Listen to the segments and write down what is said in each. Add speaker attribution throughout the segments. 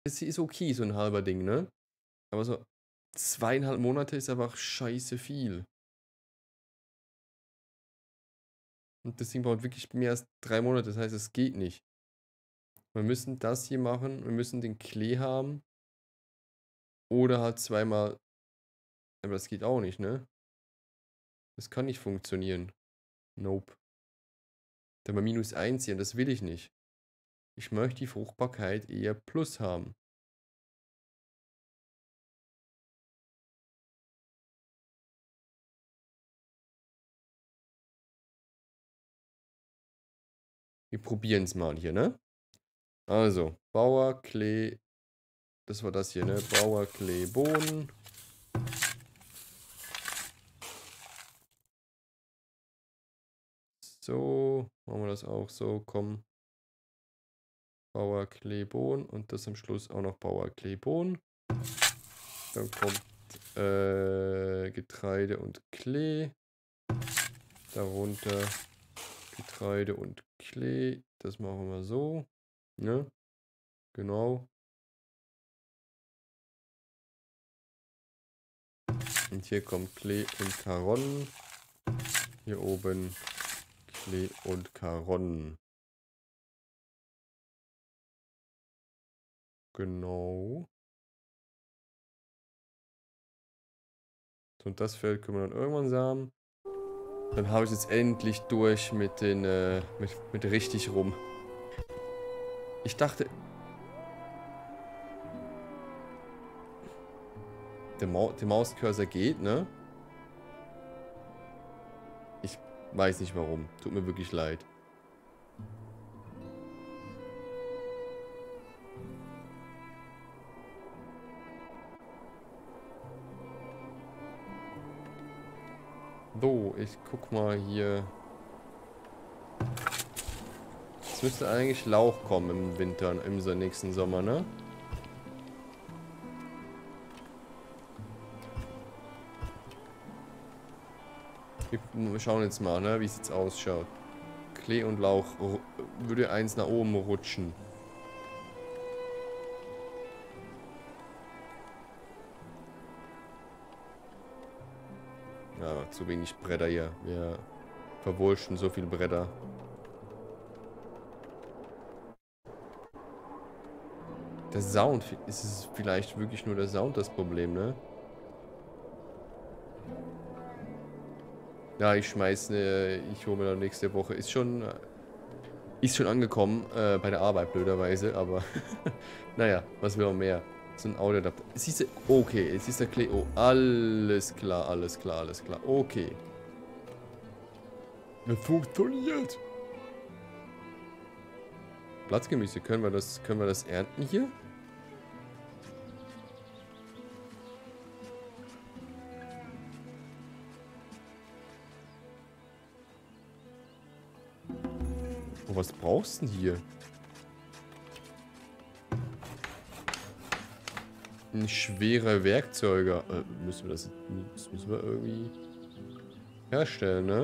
Speaker 1: Es ist okay, so ein halber Ding, ne? Aber so 2,5 Monate ist einfach scheiße viel. Und das Ding braucht wirklich mehr als 3 Monate. Das heißt, es geht nicht. Wir müssen das hier machen. Wir müssen den Klee haben. Oder halt zweimal. Aber das geht auch nicht, ne? Das kann nicht funktionieren. Nope. Dann bei -1 hier. Und das will ich nicht. Ich möchte die Fruchtbarkeit eher plus haben. Wir probieren es mal hier, ne? Also, Bauer, Klee. Das war das hier, ne? Bauer, Klee, Bohnen. So, machen wir das auch so, komm. Bauer, Klee, Bohnen und das am Schluss auch noch Bauer, Klee, Bohnen. Dann kommt Getreide und Klee. Darunter Getreide und Klee. Das machen wir so. Ne? Genau. Und hier kommt Klee und Karotten. Hier oben Klee und Karotten. Genau. Und das Feld können wir dann irgendwann samen. Dann habe ich jetzt endlich durch mit den, mit richtig rum. Ich dachte, der Mauscursor geht, ne? Ich weiß nicht warum. Tut mir wirklich leid. So, ich guck mal hier. Es müsste eigentlich Lauch kommen im Winter, im nächsten Sommer, ne? Wir schauen jetzt mal, ne, wie es jetzt ausschaut. Klee und Lauch würde eins nach oben rutschen. Ja, zu wenig Bretter hier. Wir verwurschen so viele Bretter. Der Sound, ist es vielleicht wirklich nur der Sound das Problem, ne? Ja, ich hole mir dann nächste Woche. Ist schon angekommen, bei der Arbeit, blöderweise, aber naja, was will man mehr? So ein Audioadapter. Siehst du, okay, jetzt ist der Klee. Oh, alles klar, alles klar, alles klar. Okay. Das funktioniert. Blattgemüse, können wir das ernten hier? Oh, was brauchst du denn hier? Ein schwerer Werkzeuger. Das müssen wir irgendwie herstellen, ne?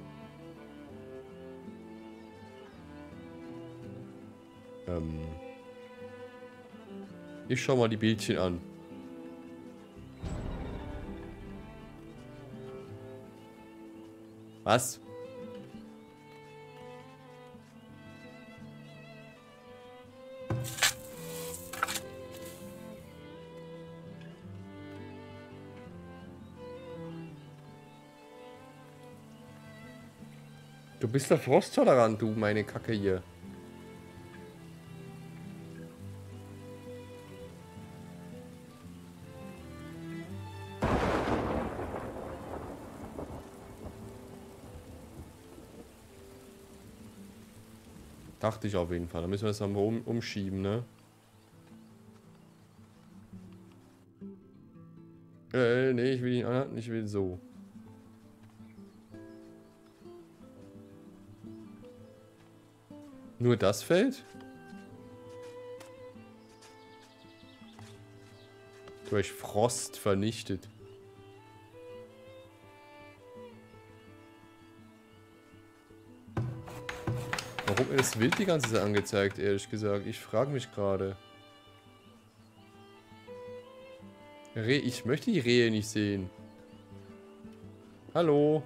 Speaker 1: Ich schau mal die Bildchen an. Was? Du bist doch frosttolerant, du meine Kacke hier. Dachte ich auf jeden Fall. Da müssen wir das dann mal umschieben, ne? Nee, ich will ihn anhalten, ich will so. Nur das Feld? Durch Frost vernichtet. Warum ist das Wild die ganze Zeit angezeigt, ehrlich gesagt? Ich frage mich gerade. Ich möchte die Rehe nicht sehen. Hallo?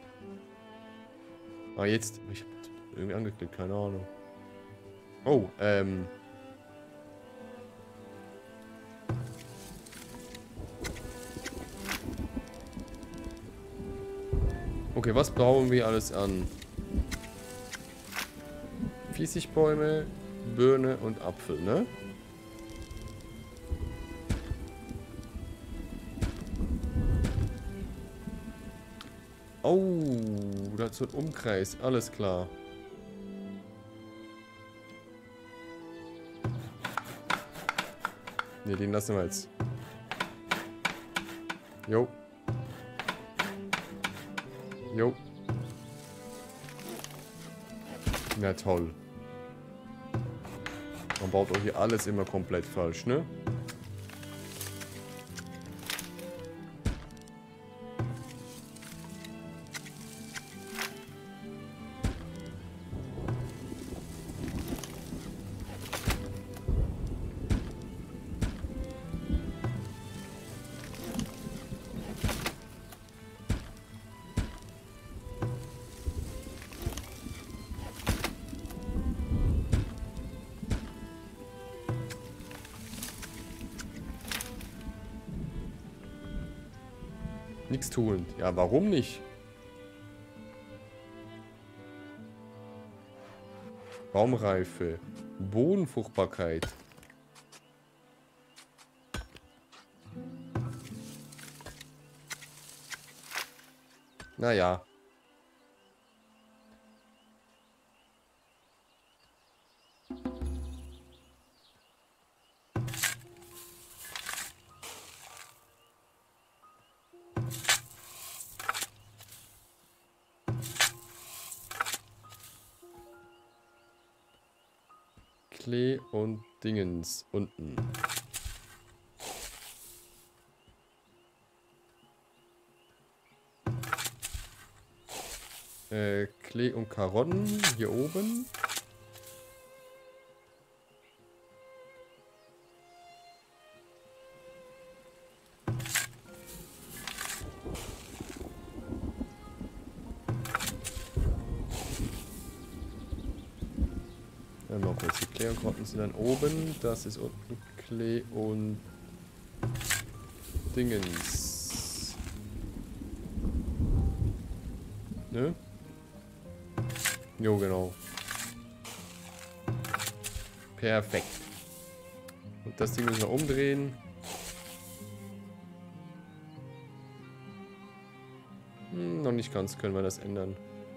Speaker 1: Ah, jetzt. Ich hab irgendwie angeklickt, keine Ahnung. Oh, okay, was bauen wir alles an? Pfirsichbäume, Birne und Apfel, ne? Oh, dazu ein Umkreis, alles klar. Ne, den lassen wir jetzt. Jo. Jo. Na toll. Man baut auch hier alles immer komplett falsch, ne? Nichts tun. Ja, warum nicht? Baumreife. Bodenfruchtbarkeit. Naja. Klee und Dingens unten. Klee und Karotten hier oben. Dann noch kurz die Klee und Karotten sind dann oben. Das ist unten Klee und Dingens. Ne? Jo, genau. Perfekt. Und das Ding müssen wir umdrehen. Noch nicht ganz können wir das ändern.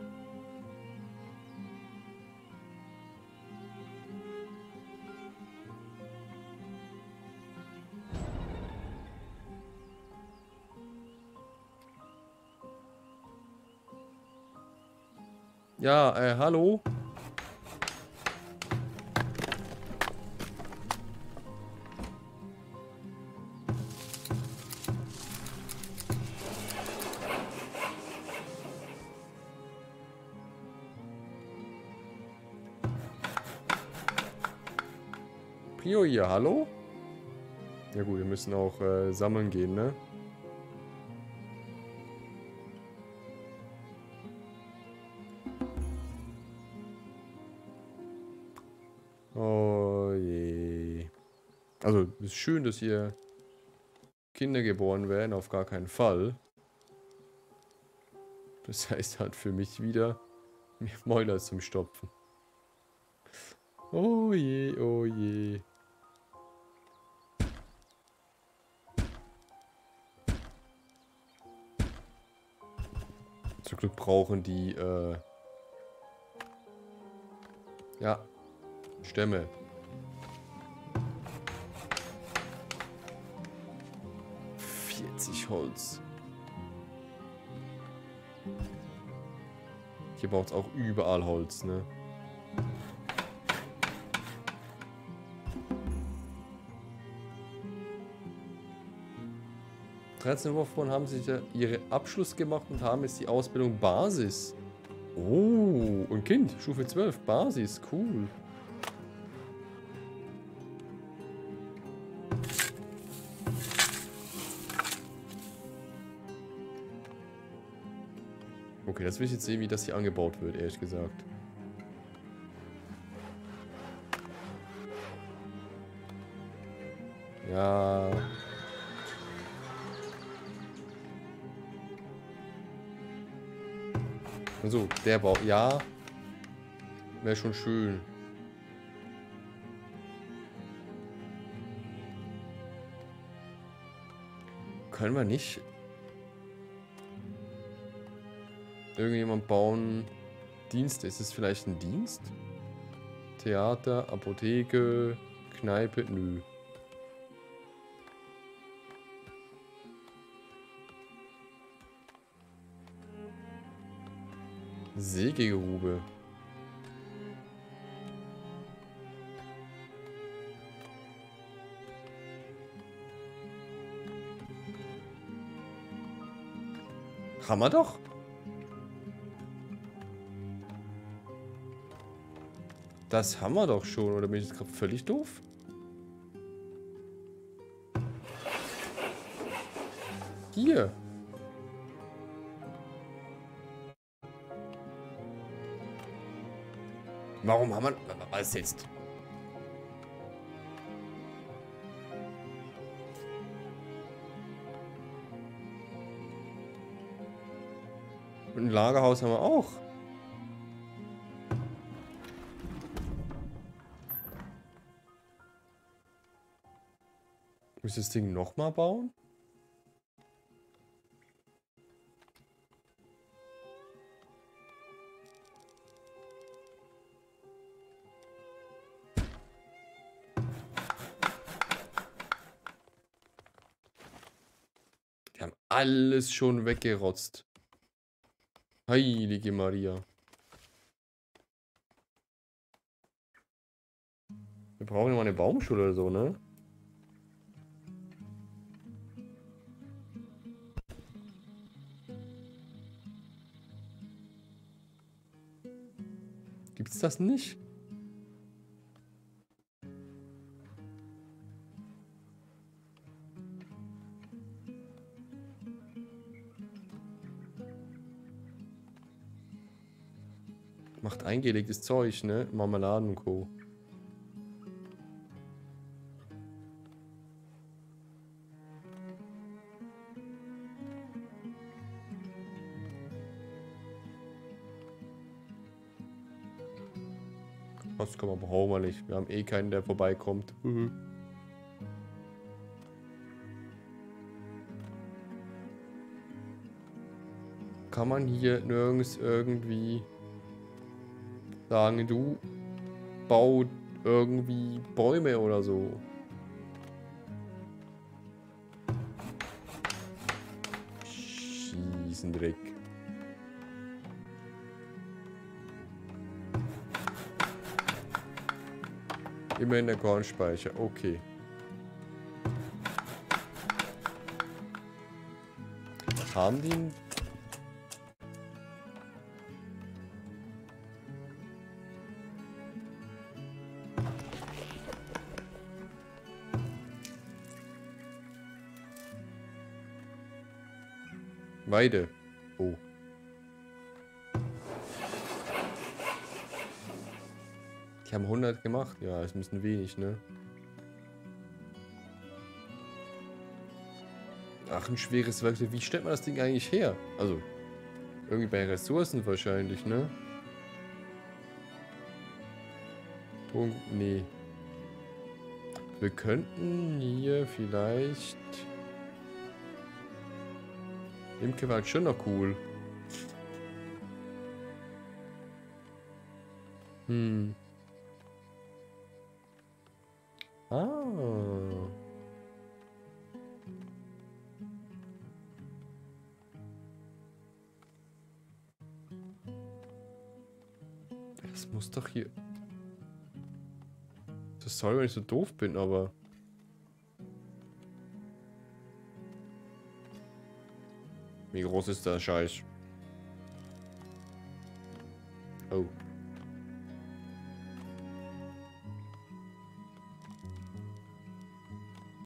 Speaker 1: Ja, hallo? Prio hier, hallo? Ja gut, wir müssen auch sammeln gehen, ne? Oh je. Also, es ist schön, dass hier Kinder geboren werden, auf gar keinen Fall. Das heißt halt für mich wieder mehr Mäuler zum Stopfen. Oh je, oh je. Zum Glück brauchen die, ja, Stämme. Holz. Hier braucht es auch überall Holz, ne? Wovon haben sie ja ihren Abschluss gemacht und haben jetzt die Ausbildung Basis. Oh, ein Kind, Stufe 12, Basis, cool. Okay, das will ich jetzt sehen, wie das hier angebaut wird, ehrlich gesagt. Ja. Also, der Bau. Ja. Wäre schon schön. Können wir nicht irgendjemand bauen? Dienste. Ist es vielleicht ein Dienst? Theater, Apotheke, Kneipe? Nö. Sägegrube. Haben wir doch. Das haben wir doch schon. Oder bin ich jetzt gerade völlig doof? Hier. Warum haben wir... Was jetzt? Ein Lagerhaus haben wir auch. Muss ich das Ding nochmal bauen? Die haben alles schon weggerotzt. Heilige Maria. Wir brauchen ja mal eine Baumschule oder so, ne? Gibt's das nicht? Macht eingelegtes Zeug, ne? Marmeladen und Co. Das kann man brauchen wir nicht. Wir haben eh keinen, der vorbeikommt. Kann man hier nirgends irgendwie sagen, du bau irgendwie Bäume oder so. Schießendreck. Immerhin der Kornspeicher, okay. Haben die einen... Weide. Oh. Die haben 100 gemacht. Ja, ist ein bisschen wenig, ne? Ach, ein schweres Werkzeug. Wie stellt man das Ding eigentlich her? Also, irgendwie bei Ressourcen wahrscheinlich, ne? Punkt, nee. Wir könnten hier vielleicht... Imke war halt schon noch cool. Ah. Das muss doch hier... Das soll, wenn ich so doof bin, aber... Wie groß ist der Scheiß? Oh.